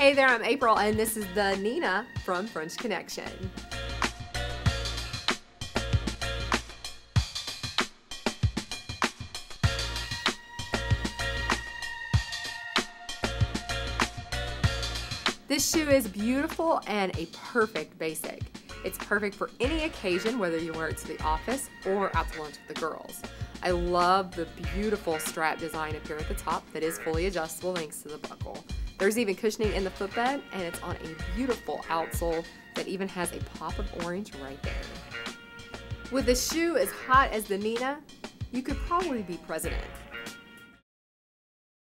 Hey there, I'm April, and this is the Nina from French Connection. This shoe is beautiful and a perfect basic. It's perfect for any occasion, whether you wear it to the office or out to lunch with the girls. I love the beautiful strap design up here at the top that is fully adjustable thanks to the buckle. There's even cushioning in the footbed, and it's on a beautiful outsole that even has a pop of orange right there. With a shoe as hot as the Nina, you could probably be president.